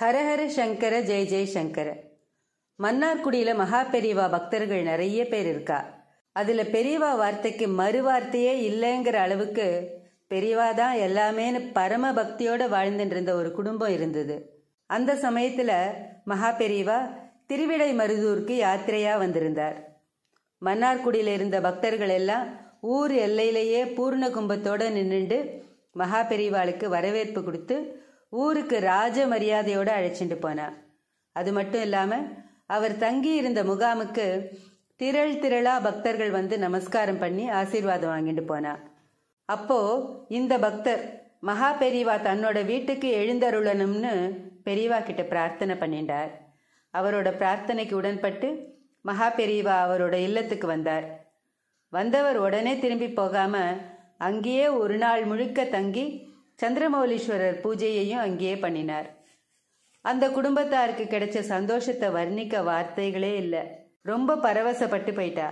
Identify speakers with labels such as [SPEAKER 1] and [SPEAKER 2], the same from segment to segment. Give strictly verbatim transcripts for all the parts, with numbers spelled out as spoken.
[SPEAKER 1] ஹரஹர சங்கர ஜெய் ஜெய் சங்கர. மன்னார்குடியில மகாபெரிவா பக்தர்கள் நிறைய பேர் இருக்கா. அதுல பெரியவா வார்த்தைக்கு மறு வார்த்தையே இல்லைங்கிற அளவுக்கு பெரியவா தான் எல்லாமேன்னு பரம பக்தியோட வாழ்ந்துட்டு இருந்த ஒரு குடும்பம் இருந்தது. அந்த சமயத்துல மகாபெரிவா திருவிடை மருதூருக்கு யாத்திரையா வந்திருந்தார். மன்னார்குடியில இருந்த பக்தர்கள் எல்லாம் ஊர் எல்லையிலேயே பூர்ண கும்பத்தோட நின்றுண்டு மகாபெரிவாளுக்கு வரவேற்பு கொடுத்து ஊருக்கு ராஜ மரியாதையோட அழைச்சிட்டு போனார். அது மட்டும் இல்லாம அவர் தங்கி இருந்த முகாமுக்கு திரள் திரளா பக்தர்கள் வந்து நமஸ்காரம் பண்ணி ஆசீர்வாதம் வாங்கிட்டு போனார். அப்போ இந்த பக்தர் மகாபெரிவா தன்னோட வீட்டுக்கு எழுந்தருளணும்னு பெரியவா கிட்ட பிரார்த்தனை பண்ணிட்டார். அவரோட பிரார்த்தனைக்கு உடன்பட்டு மகாபெரிவா அவரோட இல்லத்துக்கு வந்தார். வந்தவர் உடனே திரும்பி போகாம அங்கேயே ஒரு நாள் முழுக்க தங்கி சந்திரமௌலீஸ்வரர் பூஜையையும் அங்கேயே பண்ணினார். அந்த குடும்பத்தாருக்கு கிடைச்ச சந்தோஷத்தை வர்ணிக்க வார்த்தைகளே இல்லை. ரொம்ப பரவசப்பட்டு போயிட்டா.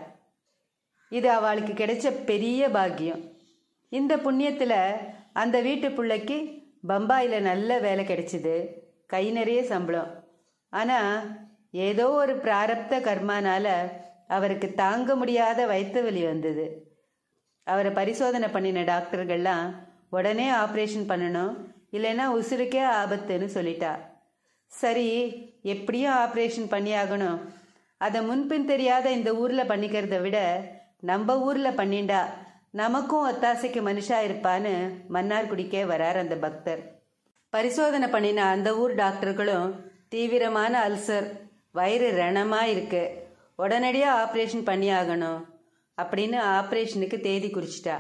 [SPEAKER 1] இது அவளுக்கு கிடைச்ச பெரிய பாக்கியம். இந்த புண்ணியத்துல அந்த வீட்டு பிள்ளைக்கு பம்பாயில நல்ல வேலை கிடைச்சிது, கை நிறைய சம்பளம். ஆனா ஏதோ ஒரு பிராரப்த கர்மானால அவருக்கு தாங்க முடியாத வயிற்று வலி வந்தது. அவரை பரிசோதனை பண்ணின டாக்டர்கள்லாம் உடனே ஆப்ரேஷன் பண்ணணும், இல்லைன்னா உசுருக்கே ஆபத்துன்னு சொல்லிட்டா. சரி, எப்படியும் ஆப்ரேஷன் பண்ணி ஆகணும், அதை முன்பின் தெரியாத இந்த ஊர்ல பண்ணிக்கிறத விட நம்ம ஊர்ல பண்ணிண்டா நமக்கும் ஒத்தாசைக்கு மனுஷா இருப்பான்னு மன்னார்குடிக்கே வரார் அந்த பக்தர். பரிசோதனை பண்ணின அந்த ஊர் டாக்டர்களும் தீவிரமான அல்சர், வயிறு ரணமா இருக்கு, உடனடியா ஆப்ரேஷன் பண்ணி ஆகணும் அப்படின்னு ஆப்ரேஷனுக்கு தேதி குறிச்சிட்டா.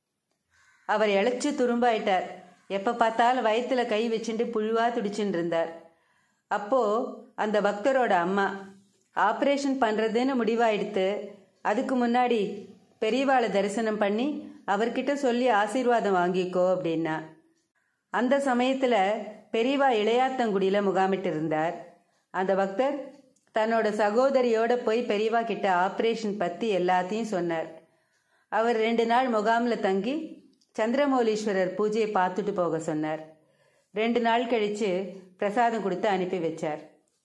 [SPEAKER 1] அவர் இழைச்சு துரும்பாயிட்டார். எப்ப பார்த்தாலும் வயிற்றுல கை வச்சுட்டு புழுவா துடிச்சுட்டு இருந்தார். அப்போ அந்த பக்தரோட அம்மா ஆப்ரேஷன் பண்றதுன்னு முடிவாயிடுத்து, அதுக்கு முன்னாடி பெரியவாளை தரிசனம் பண்ணி அவர்கிட்ட சொல்லி ஆசீர்வாதம் வாங்கிக்கோ அப்படின்னா. அந்த சமயத்துல பெரியவா இளையாத்தங்குடியில முகாமிட்டு இருந்தார். அந்த பக்தர் தன்னோட சகோதரியோட போய் பெரியவா கிட்ட ஆப்ரேஷன் பத்தி எல்லாத்தையும் சொன்னார். அவர் ரெண்டு நாள் முகாம்ல தங்கி சந்திரமௌலீஸ்வரர் பூஜையை பார்த்துட்டு போக சொன்னார். ரெண்டு நாள் கழிச்சு பிரசாதம் கொடுத்து அனுப்பி வச்சார்.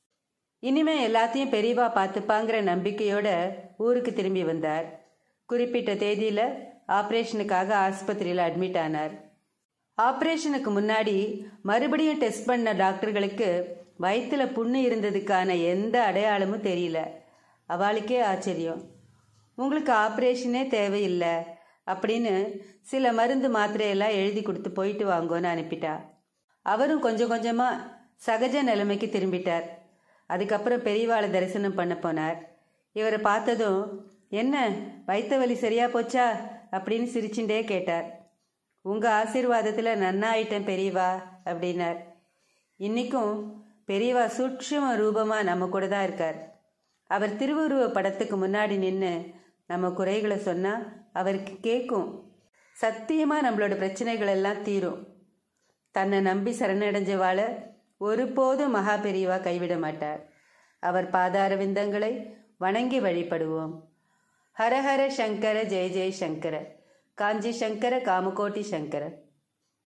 [SPEAKER 1] இனிமே எல்லாத்தையும் பெரியவா பார்த்துப்பாங்கிற நம்பிக்கையோட ஊருக்கு திரும்பி வந்தார். குறிப்பிட்ட தேதியில ஆப்ரேஷனுக்காக ஆஸ்பத்திரியில் அட்மிட் ஆனார். ஆப்ரேஷனுக்கு முன்னாடி மறுபடியும் டெஸ்ட் பண்ண டாக்டர்களுக்கு வயிற்றுல புண்ணு இருந்ததுக்கான எந்த அடையாளமும் தெரியல. அவளுக்கே ஆச்சரியம். உங்களுக்கு ஆப்ரேஷனே தேவையில்லை அப்படின்னு சில மருந்து மாத்திரையெல்லாம் எழுதி கொடுத்து போயிட்டு வாங்கோன்னு அனுப்பிட்டா. அவரும் கொஞ்சம் கொஞ்சமா சகஜ நிலைமைக்கு திரும்பிட்டார். அதுக்கப்புறம் பெரியவாளை தரிசனம் பண்ண போனார். இவரை பார்த்ததும், என்ன வயிற்று வலி சரியா போச்சா அப்படின்னு சிரிச்சுட்டே கேட்டார். உங்க ஆசீர்வாதத்துல நன்னா ஆயிட்டேன் பெரியவா அப்படின்னார். இன்னைக்கும் பெரியவா சூட்சும ரூபமா நம்ம கூட தான் இருக்கார். அவர் திருவுருவ படத்துக்கு முன்னாடி நின்று நம்ம குறைகளை சொன்னா அவருக்கு கேட்கும். சத்தியமா நம்மளோட பிரச்சனைகள் எல்லாம் தீரும். தன்னை நம்பி சரணடைஞ்சவாள ஒருபோதும் மகாபெரிவா கைவிட மாட்டார். அவர் பாதார விந்தங்களை வணங்கி வழிபடுவோம். ஹரஹர சங்கர ஜெய ஜெய சங்கர. காஞ்சி சங்கர காமகோட்டி சங்கர.